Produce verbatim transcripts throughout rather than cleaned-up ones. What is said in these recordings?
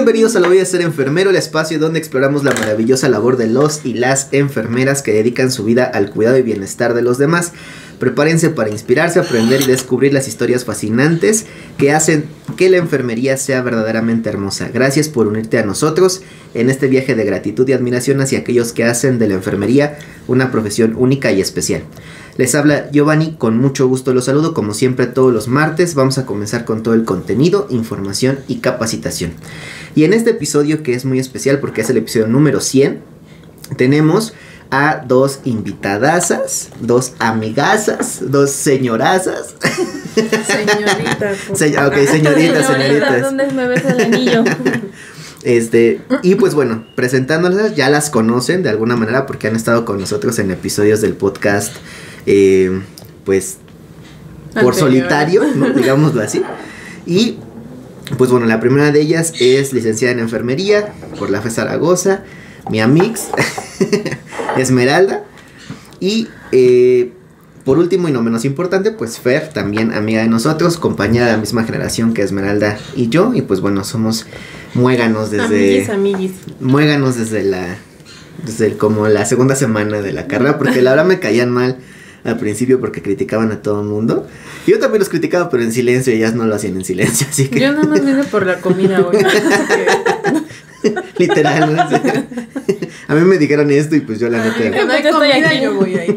Bienvenidos a La Voy a Ser Enfermero, el espacio donde exploramos la maravillosa labor de los y las enfermeras que dedican su vida al cuidado y bienestar de los demás. Prepárense para inspirarse, aprender y descubrir las historias fascinantes que hacen que la enfermería sea verdaderamente hermosa. Gracias por unirte a nosotros en este viaje de gratitud y admiración hacia aquellos que hacen de la enfermería una profesión única y especial. Les habla Giovanni, con mucho gusto los saludo, como siempre todos los martes. Vamos a comenzar con todo el contenido, información y capacitación. Y en este episodio, que es muy especial porque es el episodio número cien, tenemos a dos invitadasas, dos amigazas, dos señorazas. Señoritas. Se, ok, señoritas, señoritas. ¿Dónde me ves el anillo? Este, y pues bueno, presentándolas, ya las conocen de alguna manera porque han estado con nosotros en episodios del podcast, eh, pues, por solitario, ¿no? Digámoslo así. Y, pues bueno, la primera de ellas es licenciada en enfermería por la F E Zaragoza, mi amix, Esmeralda. Y, eh, por último y no menos importante, pues Fer, también amiga de nosotros, compañera de la misma generación que Esmeralda y yo. Y pues bueno, somos muéganos desde... Amiguis, amiguis. Muéganos desde la... Desde el, como la segunda semana de la carrera, porque la verdad me caían mal al principio porque criticaban a todo el mundo. Yo también los criticaba, pero en silencio, ellas no lo hacían en silencio, así que... Yo nada más vine por la comida hoy. Literal, ¿no? A mí me dijeron esto y pues yo la neta... Cuando hay comida yo voy ahí.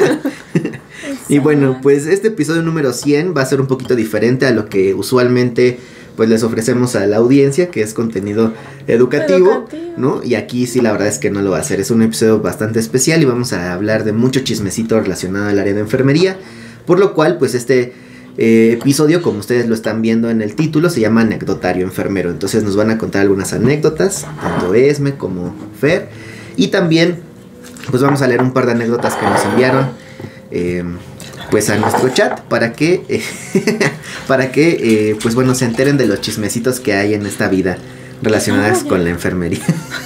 Y bueno, pues este episodio número cien va a ser un poquito diferente a lo que usualmente pues les ofrecemos a la audiencia, que es contenido educativo, educativo, ¿no? Y aquí sí la verdad es que no lo va a hacer, es un episodio bastante especial y vamos a hablar de mucho chismecito relacionado al área de enfermería, por lo cual pues este eh, episodio, como ustedes lo están viendo en el título, se llama Anecdotario Enfermero. Entonces nos van a contar algunas anécdotas, tanto Esme como Fer, y también pues vamos a leer un par de anécdotas que nos enviaron eh, pues a nuestro chat para que eh, para que eh, pues bueno se enteren de los chismecitos que hay en esta vida relacionadas oh, con la enfermería.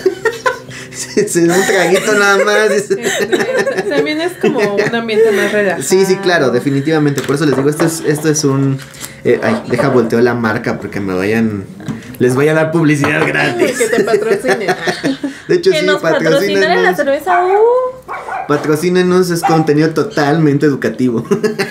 Se, se da un traguito nada más. También es como un ambiente más relajado. Sí, sí, claro, definitivamente. Por eso les digo, esto es, esto es un eh, ay, deja volteo la marca porque me vayan, les voy a dar publicidad gratis. Que te patrocinen. De hecho, que sí, nos patrocinen la cerveza. Uh. Patrocínenos, es contenido totalmente educativo.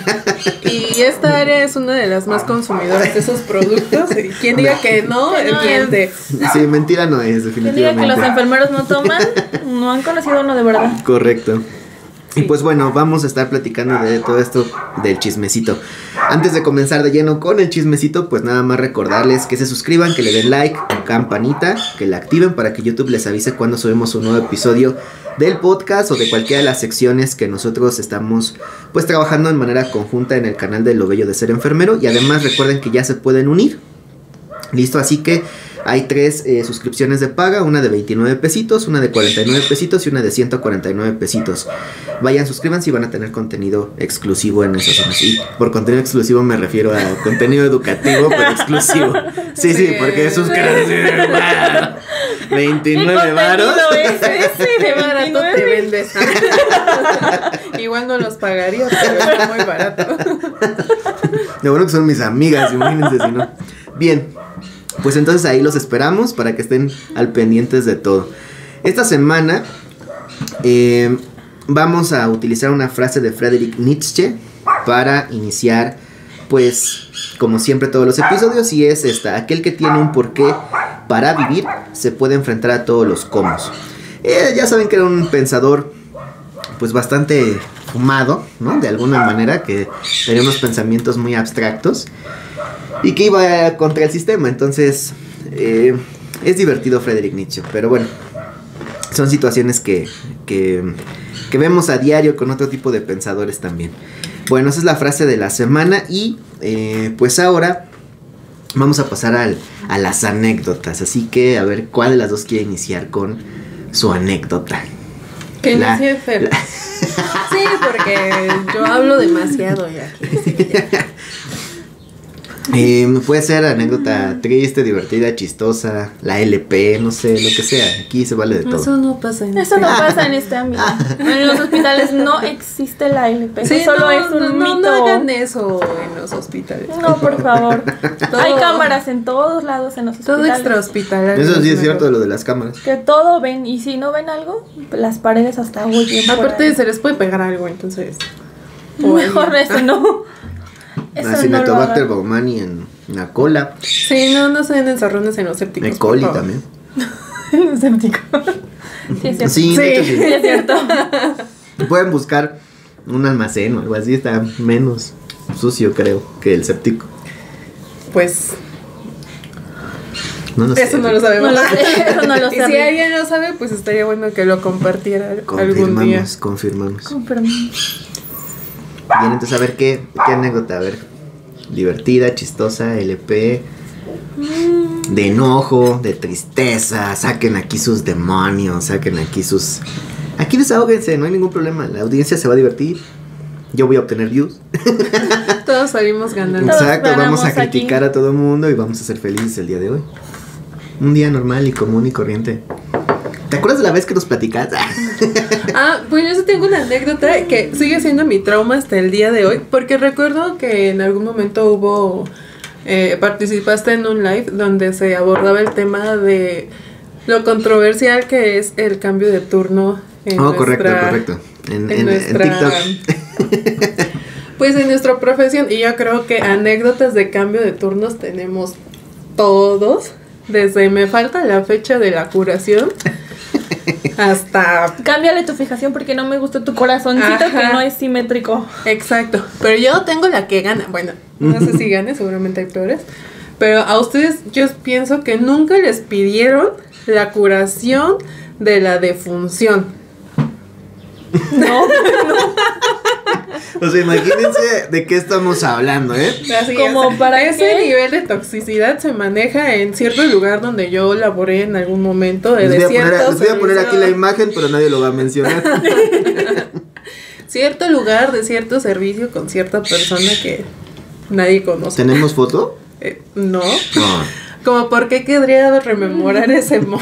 Y esta área es una de las más consumidoras de esos productos. Y quien diga que no, que no miente. Sí, mentira no es, definitivamente. Quien diga que los enfermeros no toman, no han conocido uno de verdad. Correcto. Sí. Y pues bueno, vamos a estar platicando de todo esto del chismecito. Antes de comenzar de lleno con el chismecito, pues nada más recordarles que se suscriban, que le den like, campanita, que la activen para que YouTube les avise cuando subimos un nuevo episodio del podcast o de cualquiera de las secciones que nosotros estamos pues trabajando en manera conjunta en el canal de Lo Bello de Ser Enfermero. Y además recuerden que ya se pueden unir. Listo, así que hay tres eh, suscripciones de paga, una de veintinueve pesitos, una de cuarenta y nueve pesitos y una de ciento cuarenta y nueve pesitos. Vayan, suscríbanse y van a tener contenido exclusivo en esas zonas. Y por contenido exclusivo me refiero a contenido educativo, pero exclusivo. Sí, sí, porque sus caras de veintinueve varos. Ese de barato te vendes. Igual no los pagaría, pero es muy barato. Lo bueno que son mis amigas, imagínense si no. Bien. Pues entonces ahí los esperamos para que estén al pendientes de todo. Esta semana eh, vamos a utilizar una frase de Friedrich Nietzsche para iniciar, pues, como siempre todos los episodios, y es esta: aquel que tiene un porqué para vivir se puede enfrentar a todos los cómo. Eh, ya saben que era un pensador, pues, bastante fumado, ¿no? De alguna manera, que tenía unos pensamientos muy abstractos y que iba contra el sistema. Entonces eh, es divertido Friedrich Nietzsche, pero bueno, son situaciones que, que, que vemos a diario con otro tipo de pensadores también. Bueno, esa es la frase de la semana. Y eh, pues ahora vamos a pasar al, a las anécdotas. Así que a ver cuál de las dos quiere iniciar con su anécdota. Que inicie Fer. La... Sí, porque yo hablo demasiado ya. Eh, puede ser anécdota triste, divertida, chistosa, la L P, no sé, lo que sea. Aquí se vale de todo. Eso no pasa en Eso este no pasa en este ámbito. En los hospitales no existe la L P. Sí, solo no, es un no, mito. No, no hagan eso en los hospitales. No, por favor. Todo, hay cámaras en todos lados en los hospitales. Todo extrahospitalario. Eso sí es cierto, lo de las cámaras. Que todo ven, y si no ven algo, las paredes hasta huyen. Aparte se les puede pegar algo, entonces. Mejor eso no. Eso Acinetobacter no baumannii en la cola. Sí, no, no se den enzarrones en los sépticos. E. coli también. El séptico. Sí, es cierto. Sí, sí, sí. sí, es cierto. Pueden buscar un almacén o algo así, está menos sucio, creo, que el séptico. Pues. No lo sé. Eso no lo sabemos. No lo sé, eso no lo Y sé. si alguien lo sabe, pues estaría bueno que lo compartiera algún día. Confirmamos, confirmamos. Confirmamos. Bien, entonces a ver qué, qué anécdota, a ver. Divertida, chistosa, L P. Mm. De enojo, de tristeza. Saquen aquí sus demonios, saquen aquí sus... Aquí desahóguense, no hay ningún problema. La audiencia se va a divertir. Yo voy a obtener views. Todos salimos ganando. Exacto, vamos a aquí. criticar a todo el mundo y vamos a ser felices el día de hoy. Un día normal y común y corriente. ¿Te acuerdas de la vez que nos platicaste? Ah, pues yo sí tengo una anécdota que sigue siendo mi trauma hasta el día de hoy, porque recuerdo que en algún momento hubo, eh, participaste en un live donde se abordaba el tema de lo controversial que es el cambio de turno en Oh, nuestra, correcto, correcto. En, en, en, nuestra, en TikTok. Pues en nuestra profesión, y yo creo que anécdotas de cambio de turnos tenemos todos, desde me falta la fecha de la curación hasta... Cámbiale tu fijación porque no me gusta tu corazoncito. Ajá. Que no es simétrico. Exacto, pero yo tengo la que gana. Bueno, no sé si gane, seguramente hay peores. Pero a ustedes yo pienso que nunca les pidieron la curación de la defunción. No, no. O sea, imagínense de qué estamos hablando, ¿eh? Así Como es. para ese qué? nivel de toxicidad se maneja en cierto lugar donde yo laboré en algún momento de Les voy, a poner, les voy a poner servicio. aquí la imagen, pero nadie lo va a mencionar. Cierto lugar de cierto servicio con cierta persona que nadie conoce. ¿Tenemos foto? Eh, no. No. Como por qué querría rememorar ese mo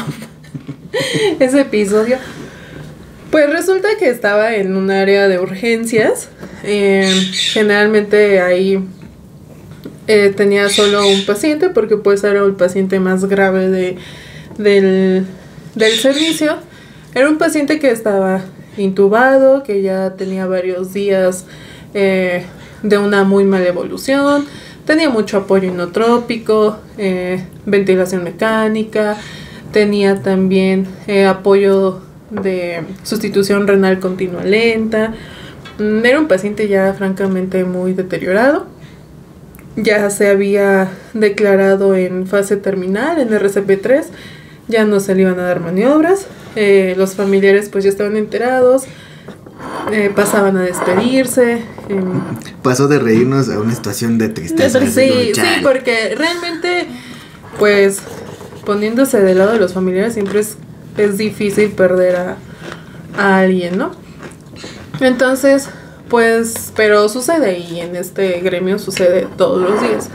ese episodio. Pues resulta que estaba en un área de urgencias. Eh, generalmente ahí eh, tenía solo un paciente porque pues era el paciente más grave de, del, del servicio. Era un paciente que estaba intubado, que ya tenía varios días eh, de una muy mala evolución. Tenía mucho apoyo inotrópico, eh, ventilación mecánica, tenía también eh, apoyo de sustitución renal continua lenta. Era un paciente ya francamente muy deteriorado. Ya se había declarado en fase terminal, en R C P tres. Ya no se le iban a dar maniobras. Eh, los familiares pues ya estaban enterados. Eh, pasaban a despedirse. Eh. Pasó de reírnos a una situación de tristeza. Sí, sí, sí, porque realmente pues poniéndose del lado de los familiares siempre es es difícil perder a, a alguien, ¿no? Entonces, pues, pero sucede y en este gremio sucede todos los días.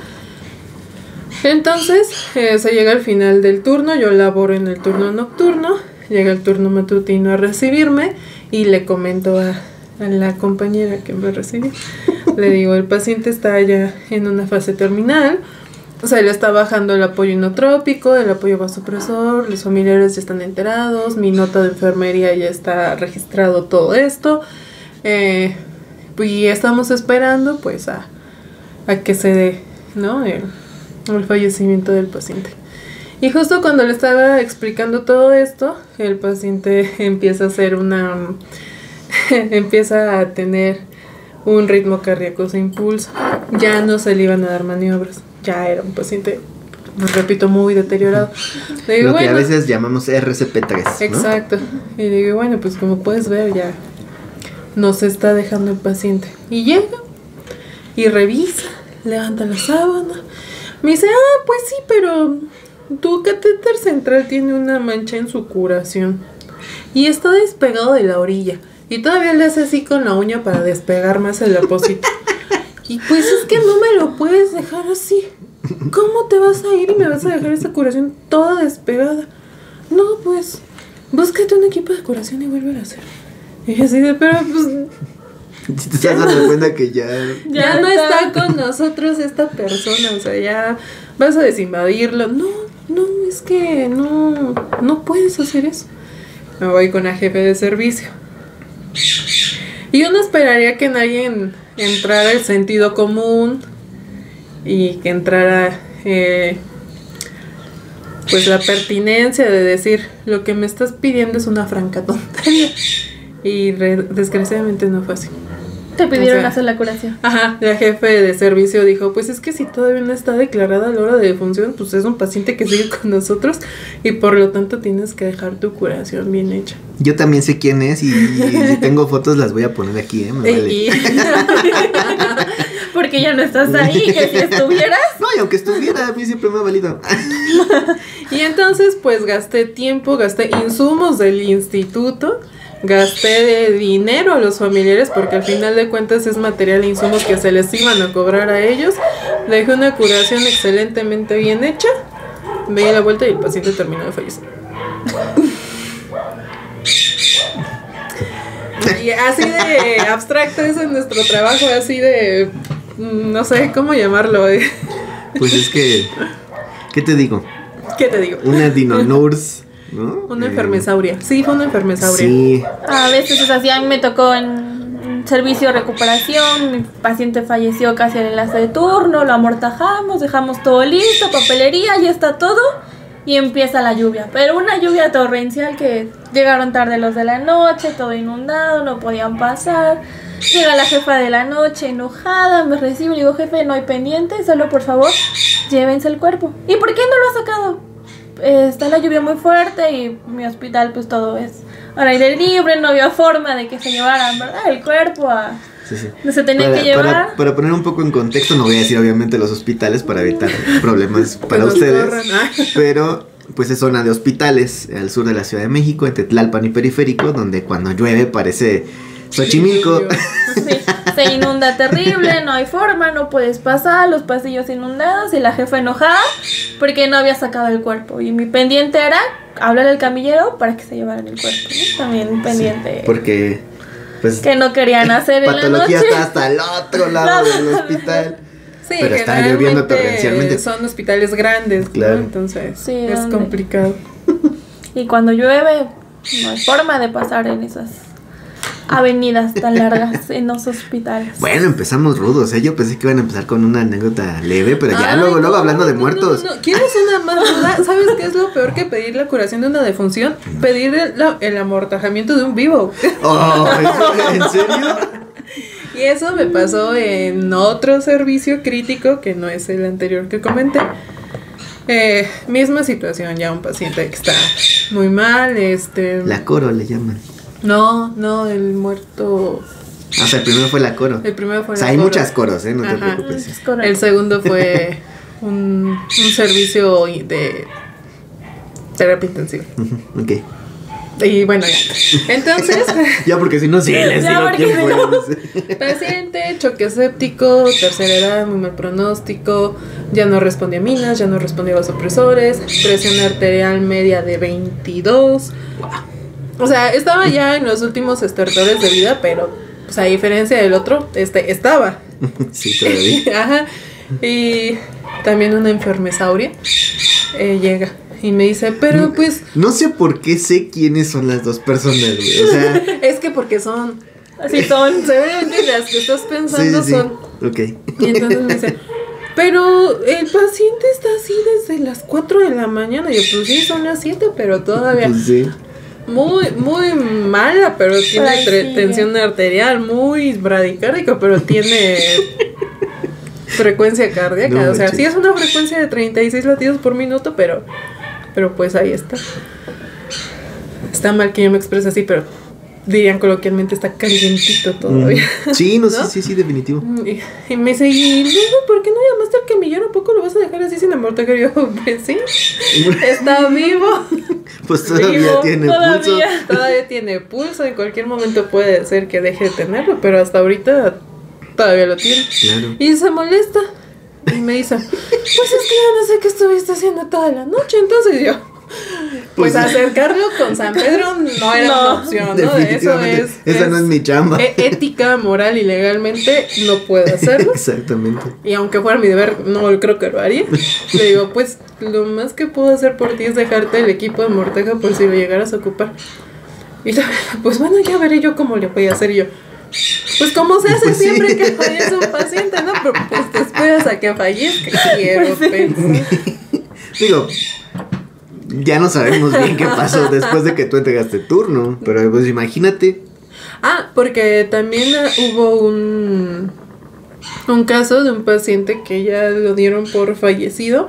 Entonces, eh, se llega al final del turno, yo laboro en el turno nocturno, llega el turno matutino a recibirme y le comento a, a la compañera que me recibió, le digo, el paciente está ya en una fase terminal. O sea, le está bajando el apoyo inotrópico, el apoyo vasopresor, los familiares ya están enterados, mi nota de enfermería ya está registrado todo esto. Eh, y estamos esperando pues a, a que se dé, ¿no? El, el fallecimiento del paciente. Y justo cuando le estaba explicando todo esto, el paciente empieza a hacer una... empieza a tener un ritmo cardíaco sin impulso. Ya no se le iban a dar maniobras. Ya era un paciente, pues, repito, muy deteriorado. Le digo, lo que bueno, a veces llamamos R C P tres, ¿no? Exacto. Y le digo, bueno, pues como puedes ver ya nos está dejando el paciente. Y llega y revisa, levanta la sábana. Me dice, ah, pues sí, pero tu catéter central tiene una mancha en su curación y está despegado de la orilla. Y todavía le hace así con la uña para despegar más el apósito. Y pues es que no me lo puedes dejar así. ¿cómo te vas a ir y me vas a dejar esta curación toda despegada? No, pues, búscate un equipo de curación y vuelve a hacer. Y yo así de, pero pues... Si te estás dando cuenta que ya... Ya, ya no está. está con nosotros esta persona, o sea, ya vas a desinvadirlo. No, no, es que no, no puedes hacer eso. Me voy con la jefe de servicio. Y uno esperaría que en alguien entrara el sentido común y que entrara eh, pues la pertinencia de decir, lo que me estás pidiendo es una franca tontería. Y re- desgraciadamente no fue así. Te pidieron o sea, hacer la curación. Ajá, la jefe de servicio dijo, pues es que si todavía no está declarada la hora de defunción, pues es un paciente que sigue con nosotros y por lo tanto tienes que dejar tu curación bien hecha. Yo también sé quién es y, y si tengo fotos las voy a poner aquí, ¿eh? Me vale. Y... Porque ya no estás ahí, que si estuvieras... No, y aunque estuviera, a mí siempre me ha valido. Y entonces pues gasté tiempo, gasté insumos del instituto, gasté de dinero a los familiares porque al final de cuentas es material e insumos que se les iban a cobrar a ellos. Dejé una curación excelentemente bien hecha, me di la vuelta y el paciente terminó de fallecer. Y así de abstracto es en nuestro trabajo, así de... no sé cómo llamarlo. Eh. Pues es que... ¿Qué te digo? ¿Qué te digo? Una dinonurs, ¿no? Una eh, enfermesauria. Sí, fue una enfermesauria. Sí. A veces es así, a mí me tocó en servicio de recuperación, mi paciente falleció casi al enlace de turno, lo amortajamos, dejamos todo listo, papelería, ya está todo, y empieza la lluvia, pero una lluvia torrencial que llegaron tarde los de la noche, todo inundado, no podían pasar. Llega la jefa de la noche enojada, me recibe y digo, jefe, no hay pendiente, solo por favor, llévense el cuerpo. ¿Y por qué no lo ha sacado? Eh, está la lluvia muy fuerte y mi hospital pues todo es al aire libre, no había forma de que se llevaran, ¿verdad? El cuerpo a... Sí, sí. No se tenía para, que llevar. Para, para poner un poco en contexto, no voy a decir obviamente los hospitales para evitar problemas para nos ustedes, corran, ah. pero pues es zona de hospitales al sur de la Ciudad de México, entre Tlalpan y Periférico, donde cuando llueve parece Xochimilco. Sí, se inunda terrible, no hay forma, no puedes pasar, los pasillos inundados y la jefa enojada porque no había sacado el cuerpo. Y mi pendiente era hablar al camillero para que se llevaran el cuerpo, ¿no? También pendiente. Sí, porque pues que no querían hacer en la noche. patología está hasta el otro lado del hospital. Sí, pero está lloviendo generalmente torrencialmente. Son hospitales grandes, claro. ¿no? Entonces Sí, es ¿dónde? complicado. Y cuando llueve no hay forma de pasar en esas avenidas tan largas en los hospitales. Bueno, empezamos rudos, ¿eh? Yo pensé que iban a empezar con una anécdota leve, pero ya Ay, luego, luego no, hablando de no, muertos. No, no, no. ¿Quieres una más ruda? ¿Sabes qué es lo peor que pedir la curación de una defunción? Pedir el, la- el amortajamiento de un vivo. Oh, ¿en serio? Y eso me pasó en otro servicio crítico que no es el anterior que comenté. Eh, misma situación, ya un paciente que está muy mal, este... La coro le llaman. No, no, el muerto... O sea, el primero fue la coro. El primero fue O sea, la hay coro. muchas coros, ¿eh? No te Ajá. preocupes. Es correcto. El segundo fue un, un servicio de terapia intensiva. Ujú, ok. Y bueno, ya. Entonces, Ya, porque si no, sí, les Ya, digo porque quién si fue. no. paciente, choque séptico, tercera edad, muy mal pronóstico, ya no respondía a minas, ya no respondía a vasopresores, presión arterial media de veintidós. O sea, estaba ya en los últimos estertores de vida, pero pues a diferencia del otro, este estaba. Sí, todavía. Ajá. Y también una enfermesauria eh, llega y me dice, pero pues No sé por qué sé quiénes son las dos personas, güey. O sea, es que porque son, Así son. seguramente las que estás sí, pensando sí, sí. son. Ok. Y entonces me dice, pero el paciente está así desde las cuatro de la mañana. Y yo, pues sí, son las siete, pero todavía Pues sí. muy, muy mala, pero tiene Ay, tre- sí. tensión arterial, muy bradicárdico, pero tiene frecuencia cardíaca. No o sea, manches. sí es una frecuencia de treinta y seis latidos por minuto, pero, pero pues ahí está. Está mal que yo me exprese así, pero dirían coloquialmente está calientito todavía. Mm. Sí, no, ¿No? sí, sí, sí, definitivo. Y, y me dice, ¿y luego por qué no llamaste al camillero? ¿A poco lo vas a dejar así sin amortajar? Y yo, pues sí, está vivo. Pues todavía Vivo, tiene todavía. pulso. Todavía tiene pulso, en cualquier momento puede ser que deje de tenerlo, pero hasta ahorita todavía lo tiene. Claro. Y se molesta. Y me dice, pues es que yo no sé qué estuviste haciendo toda la noche. Entonces yo, pues, pues acercarlo con San Pedro no era no, una opción, ¿no? Eso es. Esa no es mi chamba. Ética, moral y legalmente no puedo hacerlo. Exactamente. Y aunque fuera mi deber, no creo que lo haría. Le digo, pues lo más que puedo hacer por ti es dejarte el equipo de Morteja por si lo llegaras a ocupar. Y la, pues bueno, ya veré yo cómo le voy a hacer yo. Pues como se hace pues siempre sí. que fallece un paciente, ¿no? Pero pues te esperas a que fallezca. Quiero pues pensar. Digo, ya no sabemos bien qué pasó después de que tú entregaste turno, pero pues imagínate. Ah, porque también hubo un un caso de un paciente que ya lo dieron por fallecido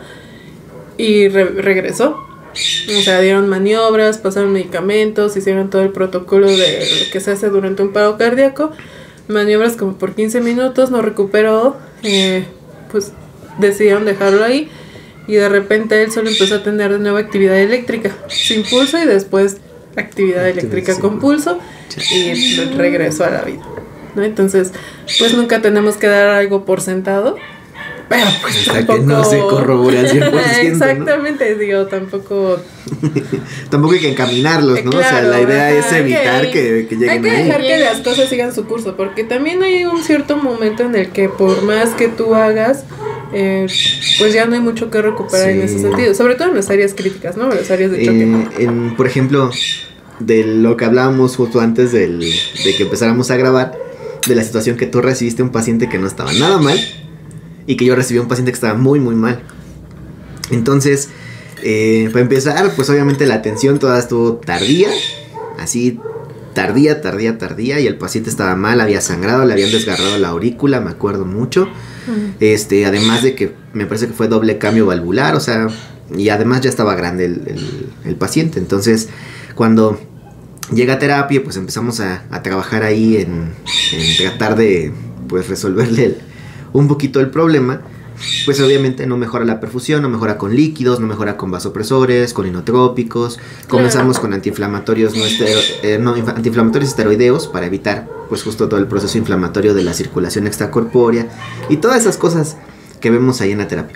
y re- regresó. O sea, dieron maniobras, pasaron medicamentos, hicieron todo el protocolo de lo que se hace durante un paro cardíaco. Maniobras como por quince minutos, no recuperó, eh, pues decidieron dejarlo ahí. Y de repente él solo empezó a tener de nuevo actividad eléctrica, sin pulso, y después actividad eléctrica con pulso, y regresó a la vida, ¿no? Entonces, pues nunca tenemos que dar algo por sentado. Pero pues hasta tampoco... que no se corrobore al cien por ciento, exactamente, ¿no? Digo, tampoco... tampoco hay que encaminarlos, ¿no? Claro, o sea, la idea ajá, es evitar que, que, que lleguen hay que ahí. dejar que las cosas sigan su curso, porque también hay un cierto momento en el que por más que tú hagas, eh, pues ya no hay mucho que recuperar sí. en ese sentido, sobre todo en las áreas críticas, ¿no? En las áreas de choque. Eh, en, por ejemplo, de lo que hablábamos justo antes del, de que empezáramos a grabar, de la situación que tú recibiste un paciente que no estaba nada mal, y que yo recibí un paciente que estaba muy muy mal. Entonces, eh, para empezar, pues obviamente la atención toda estuvo tardía, así tardía, tardía, tardía, y el paciente estaba mal, había sangrado, le habían desgarrado la aurícula, me acuerdo mucho. Uh-huh. Este, además de que me parece que fue doble cambio valvular, o sea, y además ya estaba grande el, el, el paciente. Entonces, cuando llega a terapia, pues empezamos a, a trabajar ahí en, en tratar de, pues, resolverle el un poquito el problema. Pues obviamente no mejora la perfusión, no mejora con líquidos, no mejora con vasopresores, con inotrópicos. Comenzamos con antiinflamatorios no, estero, eh, no antiinflamatorios esteroideos para evitar pues justo todo el proceso inflamatorio de la circulación extracorpórea y todas esas cosas que vemos ahí en la terapia.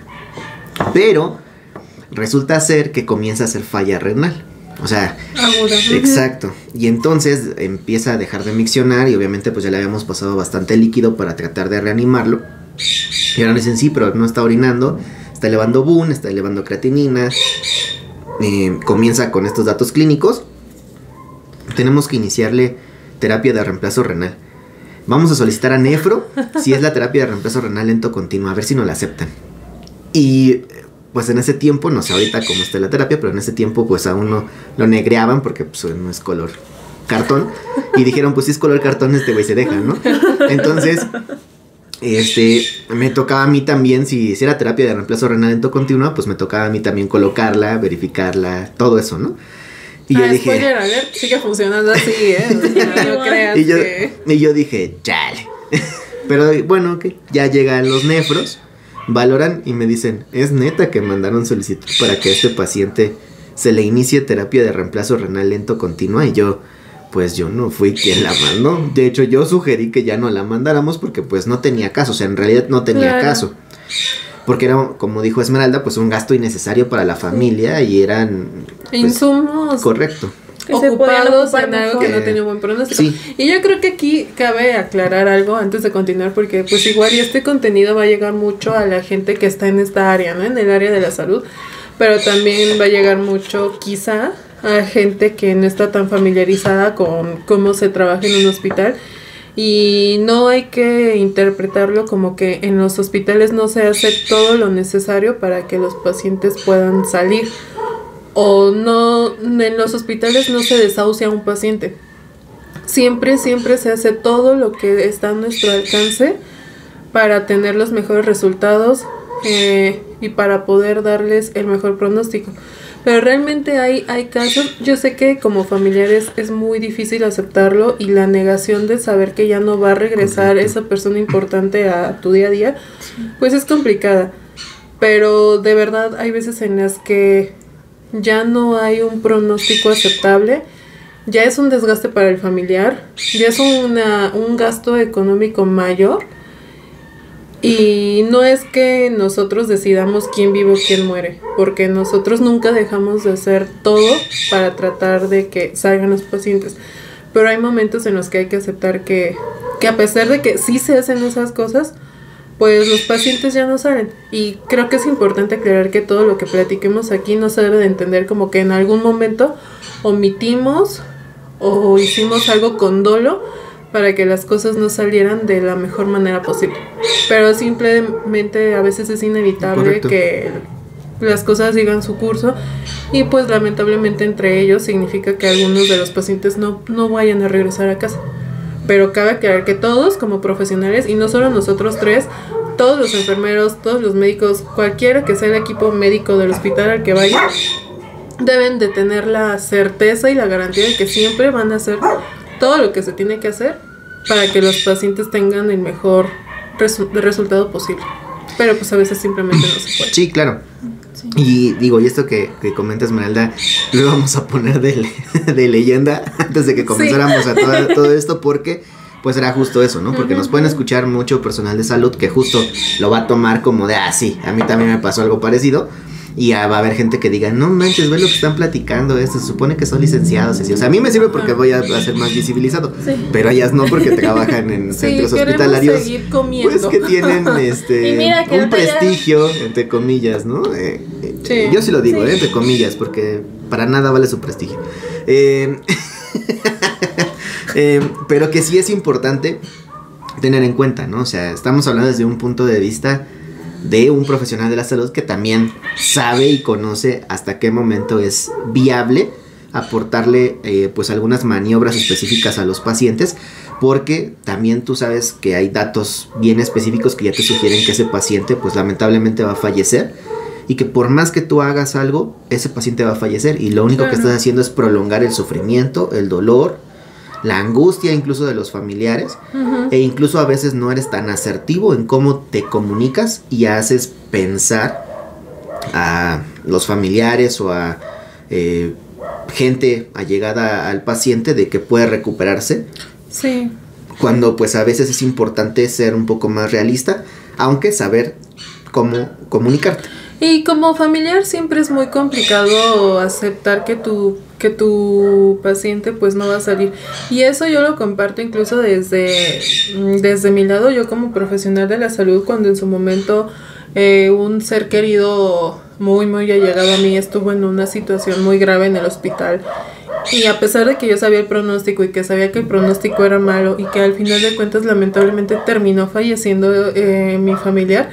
Pero resulta ser que comienza a ser falla renal. O sea, aguda. Exacto. Y entonces empieza a dejar de miccionar y obviamente pues ya le habíamos pasado bastante líquido para tratar de reanimarlo. Y ahora dicen, sí, pero no está orinando, está elevando B U N, está elevando creatinina. Eh, comienza con estos datos clínicos. Tenemos que iniciarle terapia de reemplazo renal. Vamos a solicitar a Nefro si es la terapia de reemplazo renal lento continuo, a ver si nos la aceptan. Y pues en ese tiempo, no sé ahorita cómo está la terapia, pero en ese tiempo pues aún no lo negreaban porque pues no es color cartón. Y dijeron, pues si es color cartón este güey se deja, ¿no? Entonces... Este, me tocaba a mí también, si hiciera terapia de reemplazo renal lento continua, pues me tocaba a mí también colocarla, verificarla, todo eso, ¿no? Y ah, yo dije... Spoiler alert, sigue funcionando así, ¿eh? O sea, no creas y yo, que... Y yo dije, chale. Pero bueno, ok, ya llegan los nefros, valoran y me dicen, es neta que mandaron solicitud para que a este paciente se le inicie terapia de reemplazo renal lento continua. Y yo... pues yo no fui quien la mandó. De hecho, yo sugerí que ya no la mandáramos porque pues no tenía caso. O sea, en realidad no tenía claro. caso. Porque era, como dijo Esmeralda, pues un gasto innecesario para la familia y eran... Pues, insumos. Correcto. Que ocupados en algo que no tenía un buen pronóstico. Sí. Y yo creo que aquí cabe aclarar algo antes de continuar, porque pues igual y este contenido va a llegar mucho a la gente que está en esta área, ¿no? En el área de la salud. Pero también va a llegar mucho, quizá... a gente que no está tan familiarizada con cómo se trabaja en un hospital y no hay que interpretarlo como que en los hospitales no se hace todo lo necesario para que los pacientes puedan salir o no, en los hospitales no se desahucia a un paciente. Siempre, siempre se hace todo lo que está a nuestro alcance para tener los mejores resultados eh, y para poder darles el mejor pronóstico. Pero realmente hay, hay casos, yo sé que como familiares es muy difícil aceptarlo y la negación de saber que ya no va a regresar esa persona importante a tu día a día, pues es complicada. Pero de verdad hay veces en las que ya no hay un pronóstico aceptable, ya es un desgaste para el familiar, ya es una, un gasto económico mayor Y no es que nosotros decidamos quién vive o quién muere, porque nosotros nunca dejamos de hacer todo para tratar de que salgan los pacientes. Pero hay momentos en los que hay que aceptar que, que a pesar de que sí se hacen esas cosas, pues los pacientes ya no salen. Y creo que es importante aclarar que todo lo que platiquemos aquí no se debe de entender como que en algún momento omitimos o hicimos algo con dolo para que las cosas no salieran de la mejor manera posible. Pero simplemente a veces es inevitable Correcto. Que las cosas sigan su curso y pues lamentablemente entre ellos significa que algunos de los pacientes no, no vayan a regresar a casa. Pero cabe aclarar que todos como profesionales, y no solo nosotros tres, todos los enfermeros, todos los médicos, cualquiera que sea el equipo médico del hospital al que vaya, deben de tener la certeza y la garantía de que siempre van a hacer todo lo que se tiene que hacer para que los pacientes tengan el mejor resu- resultado posible. Pero pues a veces simplemente no se puede. Sí, claro. Sí. Y digo, y esto que, que comenta Esmeralda, lo vamos a poner de, le- de leyenda antes de que comenzáramos sí. a todo, todo esto, porque pues era justo eso, ¿no? Porque uh-huh. nos pueden escuchar mucho personal de salud que justo lo va a tomar como de, ah, sí, a mí también me pasó algo parecido. Y va a haber gente que diga, no manches, ve lo que están platicando esto, se supone que son licenciados. Así. O sea, a mí me sirve porque voy a, a ser más visibilizado, sí. pero ellas no, porque trabajan en sí, centros hospitalarios, pues que tienen este un no prestigio, ya... entre comillas, ¿no? Eh, sí. Yo sí lo digo, sí. eh, entre comillas, porque para nada vale su prestigio. Eh, eh, pero que sí es importante tener en cuenta, ¿no? O sea, estamos hablando desde un punto de vista de un profesional de la salud que también sabe y conoce hasta qué momento es viable aportarle eh, pues algunas maniobras específicas a los pacientes, porque también tú sabes que hay datos bien específicos que ya te sugieren que ese paciente pues lamentablemente va a fallecer, y que por más que tú hagas algo, ese paciente va a fallecer, y lo único claro. que estás haciendo es prolongar el sufrimiento, el dolor, la angustia incluso de los familiares, uh-huh. e incluso a veces no eres tan asertivo en cómo te comunicas y haces pensar a los familiares o a eh, gente allegada al paciente de que puede recuperarse. Sí. Cuando pues a veces es importante ser un poco más realista, aunque saber cómo comunicarte. Y como familiar siempre es muy complicado aceptar que tu, que tu paciente pues no va a salir. Y eso yo lo comparto incluso desde, desde mi lado, yo como profesional de la salud, cuando en su momento eh, un ser querido muy muy allegado a mí estuvo en una situación muy grave en el hospital. Y a pesar de que yo sabía el pronóstico y que sabía que el pronóstico era malo y que al final de cuentas lamentablemente terminó falleciendo eh, mi familiar,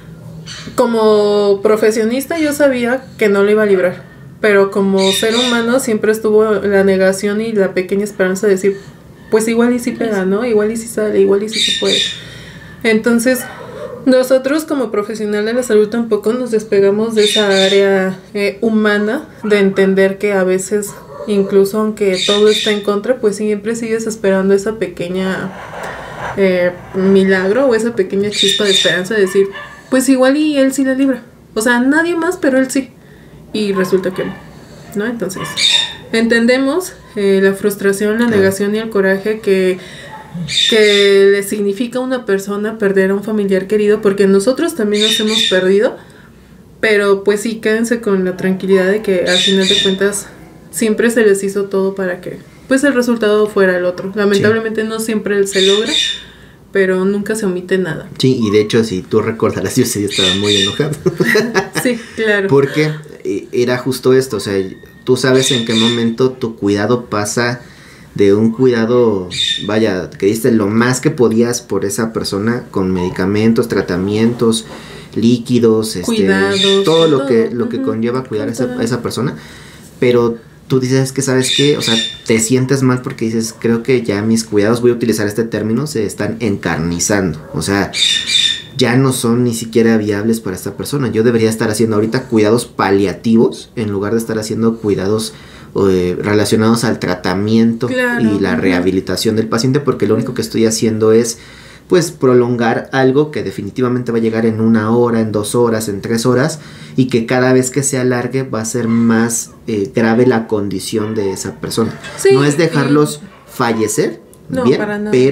como profesionista yo sabía que no lo iba a librar, pero como ser humano siempre estuvo la negación y la pequeña esperanza de decir, pues igual y si pega, ¿no? Igual y si sale, igual y si se puede. Entonces, nosotros como profesional de la salud tampoco nos despegamos de esa área eh, humana, de entender que a veces, incluso aunque todo está en contra, pues siempre sigues esperando esa pequeña eh, milagro o esa pequeña chispa de esperanza de decir, pues igual y él sí la libra. O sea, nadie más, pero él sí. Y resulta que no, ¿no? Entonces, entendemos eh, la frustración, la negación y el coraje que, que le significa a una persona perder a un familiar querido, porque nosotros también nos hemos perdido. Pero pues sí, quédense con la tranquilidad de que al final de cuentas siempre se les hizo todo para que pues el resultado fuera el otro. Lamentablemente sí. no siempre se logra, pero nunca se omite nada. Sí, y de hecho, si tú recordarás, yo sí estaba muy enojado. Sí, claro. Porque era justo esto, o sea, tú sabes en qué momento tu cuidado pasa de un cuidado, vaya, que diste lo más que podías por esa persona con medicamentos, tratamientos, líquidos, este, cuidados, todo lo todo. que lo que uh-huh. conlleva cuidar a esa, a esa persona, pero tú dices que, ¿sabes qué? O sea, te sientes mal porque dices, creo que ya mis cuidados, voy a utilizar este término, se están encarnizando. O sea, ya no son ni siquiera viables para esta persona. Yo debería estar haciendo ahorita cuidados paliativos en lugar de estar haciendo cuidados eh, relacionados al tratamiento claro. y la rehabilitación del paciente, porque lo único que estoy haciendo es pues prolongar algo que definitivamente va a llegar en una hora, en dos horas, en tres horas, y que cada vez que se alargue va a ser más eh, grave la condición de esa persona. Sí, no es dejarlos y... fallecer, no, bien, pero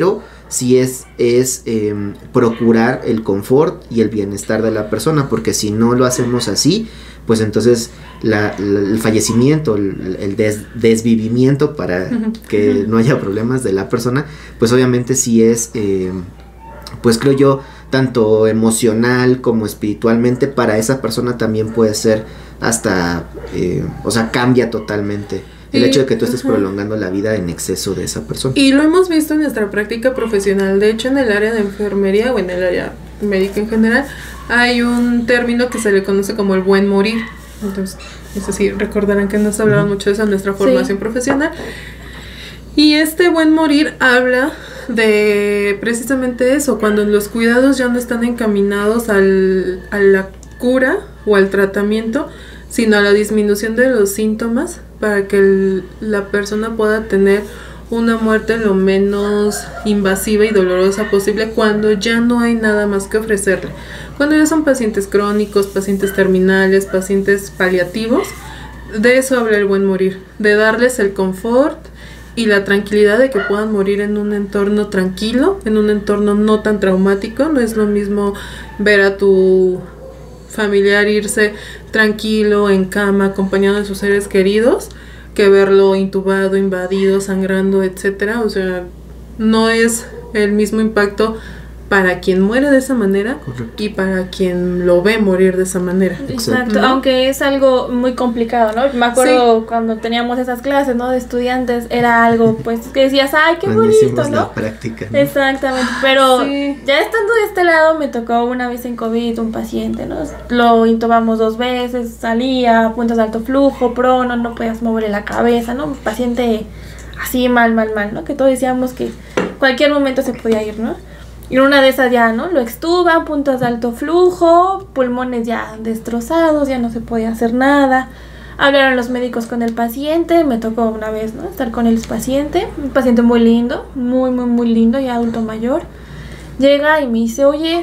sí es, es eh, procurar el confort y el bienestar de la persona, porque si no lo hacemos así, pues entonces la, la, el fallecimiento, el, el des, desvivimiento para que no haya problemas de la persona, pues obviamente sí es, eh, pues creo yo, tanto emocional como espiritualmente, para esa persona también puede ser hasta, eh, o sea, cambia totalmente el y, hecho de que tú estés uh-huh. prolongando la vida en exceso de esa persona. Y lo hemos visto en nuestra práctica profesional, de hecho en el área de enfermería o en el área médica en general, hay un término que se le conoce como el buen morir. Entonces, es decir, recordarán que nos hablaban uh-huh. mucho de eso en nuestra formación sí. profesional. Y este buen morir habla de precisamente eso, cuando los cuidados ya no están encaminados al, a la cura o al tratamiento, sino a la disminución de los síntomas, para que el, la persona pueda tener una muerte lo menos invasiva y dolorosa posible, cuando ya no hay nada más que ofrecerle. Cuando ya son pacientes crónicos, pacientes terminales, pacientes paliativos, de eso habla el buen morir, de darles el confort y la tranquilidad de que puedan morir en un entorno tranquilo, en un entorno no tan traumático. No es lo mismo ver a tu familiar irse tranquilo, en cama, acompañado de sus seres queridos, que verlo intubado, invadido, sangrando, etcétera. O sea, no es el mismo impacto para quien muere de esa manera. Correcto. Y para quien lo ve morir de esa manera. Exacto, ¿no? Aunque es algo muy complicado, ¿no? Me acuerdo sí. cuando teníamos esas clases, ¿no? De estudiantes, era algo, pues, que decías, ay, qué cuando bonito, ¿no? La práctica, ¿no? Exactamente, pero sí. ya estando de este lado, me tocó una vez en COVID un paciente, ¿no? Lo intubamos dos veces, salía, puntos de alto flujo, prono, no podías moverle la cabeza, ¿no? Un paciente así, mal, mal, mal, ¿no? Que todos decíamos que cualquier momento se podía ir, ¿no? Y una de esas ya, ¿no? Lo extuban, puntos de alto flujo, pulmones ya destrozados, ya no se podía hacer nada. Hablaron los médicos con el paciente, me tocó una vez, ¿no? Estar con el paciente, un paciente muy lindo, muy, muy, muy lindo, ya adulto mayor. Llega y me dice, oye,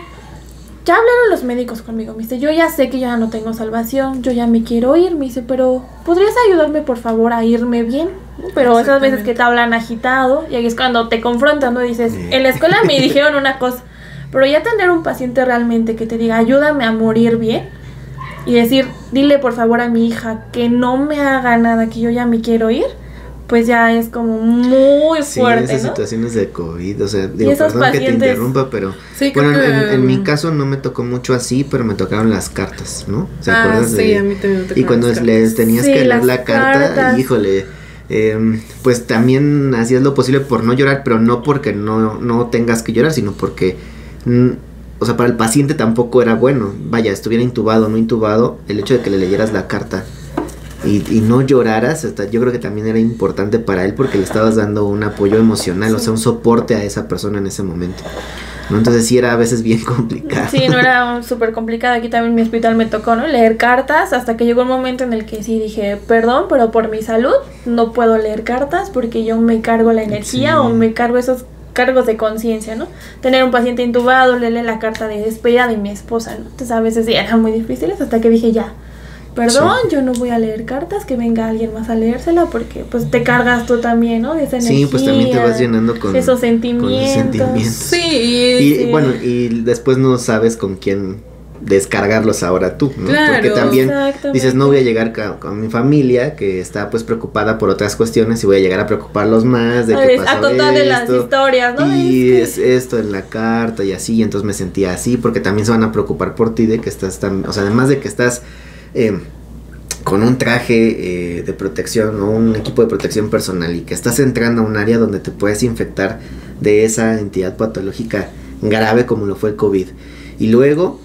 ya hablaron los médicos conmigo, me dice, yo ya sé que ya no tengo salvación, yo ya me quiero ir, me dice, pero ¿podrías ayudarme por favor a irme bien? Pero esas veces que te hablan agitado, y ahí es cuando te confrontan, ¿no? Dices, en la escuela me dijeron una cosa, pero ya tener un paciente realmente que te diga, ayúdame a morir bien, y decir, dile por favor a mi hija que no me haga nada, que yo ya me quiero ir, pues ya es como muy sí, fuerte, esas ¿no? situaciones de COVID, o sea, digo, perdón pacientes... que te interrumpa, pero sí, bueno, que... en, en mi caso no me tocó mucho así, pero me tocaron las cartas, ¿no? ¿Se ah, acuerdas sí, de... a mí también me tocaron y cuando las les tenías sí, que leer la carta, cartas. híjole, eh, pues también hacías lo posible por no llorar, pero no porque no, no tengas que llorar, sino porque... Mm, o sea, para el paciente tampoco era bueno, vaya, estuviera intubado o no intubado, el hecho de que le leyeras la carta y, y no lloraras, hasta yo creo que también era importante para él, porque le estabas dando un apoyo emocional, sí. o sea, un soporte a esa persona en ese momento, ¿no? Entonces sí era a veces bien complicado. Sí, no era súper complicado. Aquí también en mi hospital me tocó, ¿no? Leer cartas, hasta que llegó un momento en el que sí dije, perdón, pero por mi salud no puedo leer cartas, porque yo me cargo la energía sí. o me cargo esos cargos de conciencia, ¿no? Tener un paciente intubado, leerle la carta de despedida de mi esposa, ¿no? Entonces a veces sí eran muy difíciles, hasta que dije ya, perdón, sí. yo no voy a leer cartas, que venga alguien más a leérsela, porque pues te cargas tú también, ¿no? De esa energía. Sí, pues también te vas llenando con esos sentimientos. Con esos sentimientos. Sí, y, sí. y bueno, y después no sabes con quién descargarlos ahora tú, ¿no? Claro, porque también dices, no voy a llegar con, con mi familia, que está pues preocupada por otras cuestiones, y voy a llegar a preocuparlos más de que a contarle las historias, ¿no? Y es, que... es esto en la carta y así, y entonces me sentía así, porque también se van a preocupar por ti, de que estás tan, o sea, además de que estás eh, con un traje eh, de protección o un equipo de protección personal, y que estás entrando a un área donde te puedes infectar de esa entidad patológica grave como lo fue el COVID, y luego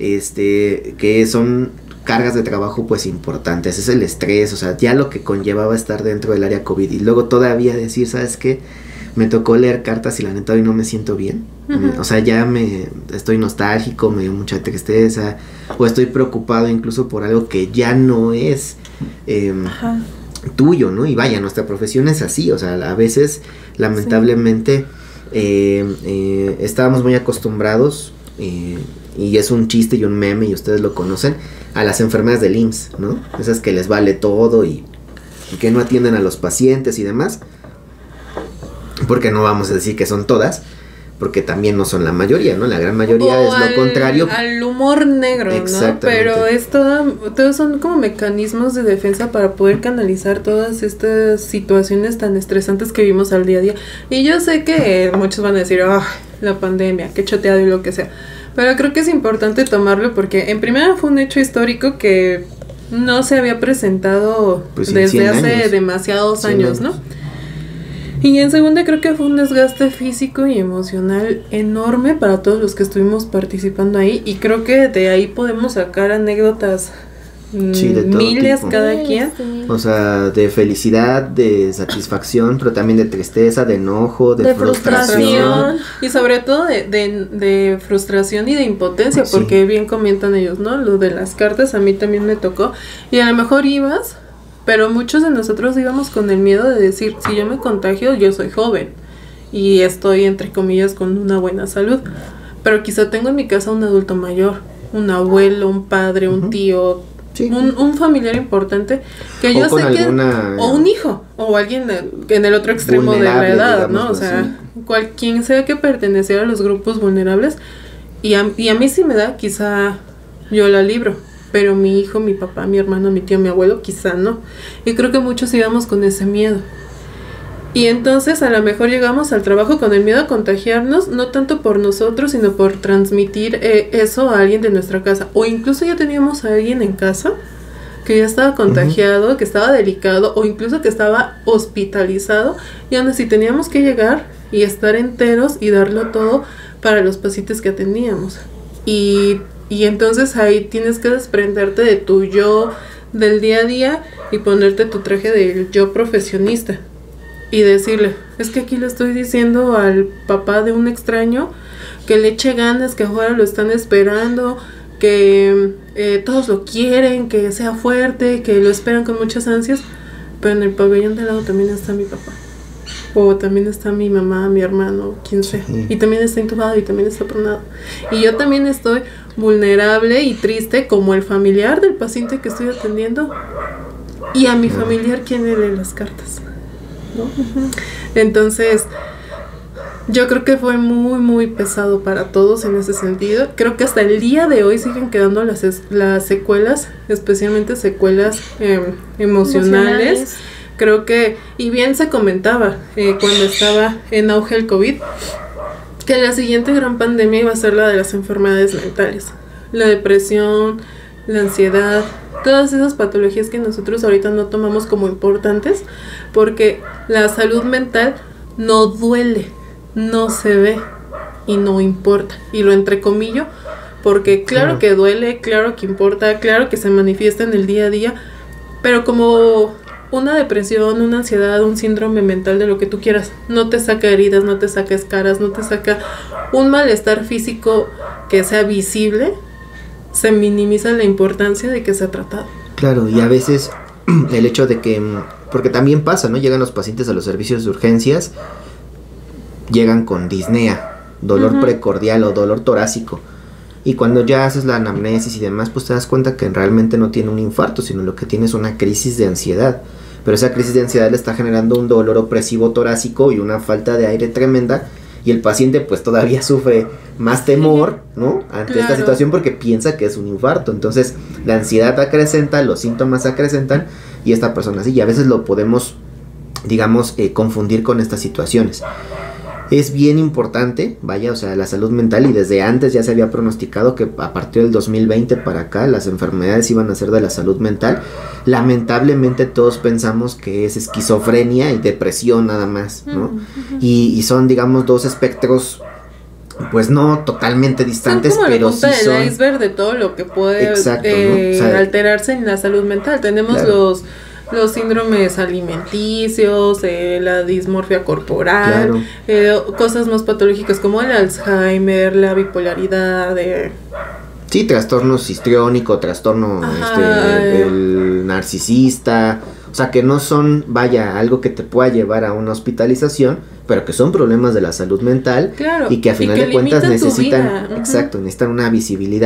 este que son cargas de trabajo pues importantes, es el estrés, o sea, ya lo que conllevaba estar dentro del área COVID, y luego todavía decir, ¿sabes qué? Me tocó leer cartas y la neta hoy no me siento bien, uh-huh. o sea, ya me estoy nostálgico, me dio mucha tristeza, o estoy preocupado incluso por algo que ya no es eh, uh-huh. tuyo, ¿no? Y vaya, nuestra profesión es así, o sea, a veces lamentablemente sí. eh, eh, estábamos muy acostumbrados, eh, y es un chiste y un meme, y ustedes lo conocen, a las enfermeras del I M S S, ¿no? Esas que les vale todo y, y que no atienden a los pacientes y demás, porque no vamos a decir que son todas, porque también no son la mayoría, ¿no? La gran mayoría o es lo al, contrario. Al humor negro, ¿no? Pero es todo, todos son como mecanismos de defensa para poder canalizar todas estas situaciones tan estresantes que vivimos al día a día. Y yo sé que muchos van a decir, ah, oh, la pandemia, qué choteado y lo que sea. Pero creo que es importante tomarlo porque en primera fue un hecho histórico que no se había presentado pues desde hace años. demasiados años, ¿no? Y en segunda creo que fue un desgaste físico y emocional enorme para todos los que estuvimos participando ahí y creo que de ahí podemos sacar anécdotas sí, de miles tipo. cada quien. O sea, de felicidad, de satisfacción, pero también de tristeza, de enojo, de, de frustración. frustración. Y sobre todo de, de, de frustración y de impotencia, sí. porque bien comentan ellos, ¿no? Lo de las cartas a mí también me tocó y a lo mejor ibas... Pero muchos de nosotros íbamos con el miedo de decir, si yo me contagio, yo soy joven y estoy, entre comillas, con una buena salud. Pero quizá tengo en mi casa un adulto mayor, un abuelo, un padre, un uh-huh. tío, sí. un, un familiar importante que o yo sé alguna... que... O un hijo, o alguien de, en el otro extremo de la edad, ¿no? O sea, así. cual, quien sea que perteneciera a los grupos vulnerables. Y a, y a mí sí me da, quizá yo la libro. Pero mi hijo, mi papá, mi hermano, mi tío, mi abuelo, quizá no. Y creo que muchos íbamos con ese miedo. Y entonces a lo mejor llegamos al trabajo con el miedo a contagiarnos, no tanto por nosotros, sino por transmitir eh, eso a alguien de nuestra casa. O incluso ya teníamos a alguien en casa que ya estaba contagiado, uh-huh. que estaba delicado, o incluso que estaba hospitalizado. Y aún así teníamos que llegar y estar enteros y darlo todo para los pacientes que atendíamos. Y... Y entonces ahí tienes que desprenderte de tu yo del día a día y ponerte tu traje del yo profesionista. Y decirle, es que aquí le estoy diciendo al papá de un extraño que le eche ganas, que afuera lo están esperando, que eh, todos lo quieren, que sea fuerte, que lo esperan con muchas ansias. Pero en el pabellón de al lado también está mi papá. O también está mi mamá, mi hermano, quien sea. Sí. Y también está intubado y también está pronado. Y yo también estoy vulnerable y triste como el familiar del paciente que estoy atendiendo. Y a mi familiar, ¿quién le lee las cartas? ¿No? Uh-huh. Entonces, yo creo que fue muy, muy pesado para todos en ese sentido. Creo que hasta el día de hoy siguen quedando las, las secuelas, especialmente secuelas eh, emocionales. emocionales. Creo que, y bien se comentaba eh, cuando estaba en auge el COVID, que la siguiente gran pandemia iba a ser la de las enfermedades mentales. La depresión, la ansiedad, todas esas patologías que nosotros ahorita no tomamos como importantes, porque la salud mental no duele, no se ve y no importa. Y lo entrecomillo, porque claro, claro que duele, claro que importa, claro que se manifiesta en el día a día, pero como... una depresión, una ansiedad, un síndrome mental de lo que tú quieras, no te saca heridas, no te saca escaras, no te saca un malestar físico que sea visible, se minimiza la importancia de que sea tratado. Claro, y a veces el hecho de que, porque también pasa, ¿no? Llegan los pacientes a los servicios de urgencias, llegan con disnea, dolor uh-huh. precordial o dolor torácico. Y cuando ya haces la anamnesis y demás, pues te das cuenta que realmente no tiene un infarto, sino lo que tiene es una crisis de ansiedad. Pero esa crisis de ansiedad le está generando un dolor opresivo torácico y una falta de aire tremenda. Y el paciente pues todavía sufre más temor, ¿no? Ante claro. esta situación porque piensa que es un infarto. Entonces la ansiedad acrecenta, los síntomas acrecentan y esta persona sí. Y a veces lo podemos, digamos, eh, confundir con estas situaciones. Es bien importante, vaya, o sea, la salud mental, y desde antes ya se había pronosticado que a partir del dos mil veinte para acá las enfermedades iban a ser de la salud mental. Lamentablemente todos pensamos que es esquizofrenia y depresión nada más, ¿no? Uh-huh. Y, y son, digamos, dos espectros, pues no totalmente distantes, son como pero la punta sí del son... iceberg de todo lo que puede Exacto, eh, ¿no? O sea, alterarse en la salud mental. Tenemos claro. los... los síndromes alimenticios, eh, la dismorfia corporal, claro. eh, cosas más patológicas como el Alzheimer, la bipolaridad, eh. sí, trastorno histriónico, trastorno este, el narcisista, o sea que no son, vaya, algo que te pueda llevar a una hospitalización, pero que son problemas de la salud mental, claro, y que a final que de cuentas necesitan, uh-huh. exacto, necesitan una visibilidad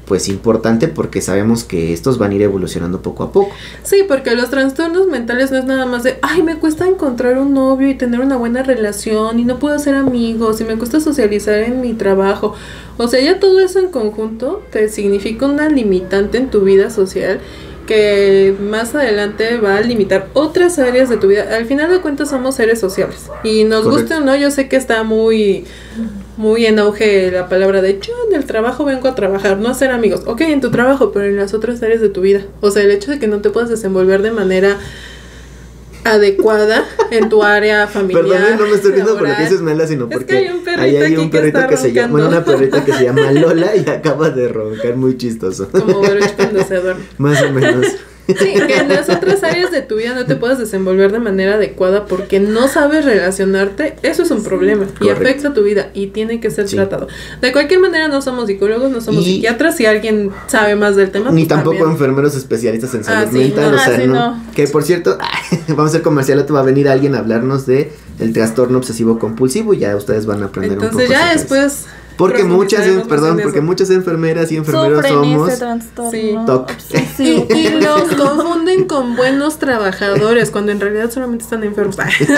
pues importante porque sabemos que estos van a ir evolucionando poco a poco. Sí, porque los trastornos mentales no es nada más de, ay, me cuesta encontrar un novio y tener una buena relación y no puedo hacer amigos y me cuesta socializar en mi trabajo. O sea, ya todo eso en conjunto te significa una limitante en tu vida social que más adelante va a limitar otras áreas de tu vida. Al final de cuentas somos seres sociales y nos Correcto. guste o no, yo sé que está muy muy en auge la palabra de yo en el trabajo vengo a trabajar, no a ser amigos. Ok, en tu trabajo, pero en las otras áreas de tu vida. O sea, el hecho de que no te puedas desenvolver de manera adecuada en tu área familiar. Perdón, no me estoy viendo por lo laboral. que dices Mela, sino Es porque que hay un perrito ahí hay aquí un que perrito está que, se llama, roncando. bueno, una perrita que se llama Lola y acaba de roncar muy chistoso. Como Baruch cuando se duerme. Más o menos. Sí, que en las otras áreas de tu vida no te puedas desenvolver de manera adecuada porque no sabes relacionarte, eso es un problema y Correcto. afecta tu vida y tiene que ser Sí. tratado. De cualquier manera no somos psicólogos, no somos Y- psiquiatras, si alguien sabe más del tema. Ni pues tampoco también. enfermeros especialistas en salud Ah, sí, mental, no. o sea, Ah, sí, no. no. Que por cierto, vamos a hacer comercial, va a venir alguien a hablarnos de el trastorno obsesivo compulsivo y ya ustedes van a aprender Entonces un poco. ya acerca de eso. después Porque muchas, profundizaremos más perdón, en porque eso. muchas enfermeras y enfermeros Sufren somos ese trastorno. Sí. TOC. Y, obsesivo. y los confunden con buenos trabajadores cuando en realidad solamente están enfermos.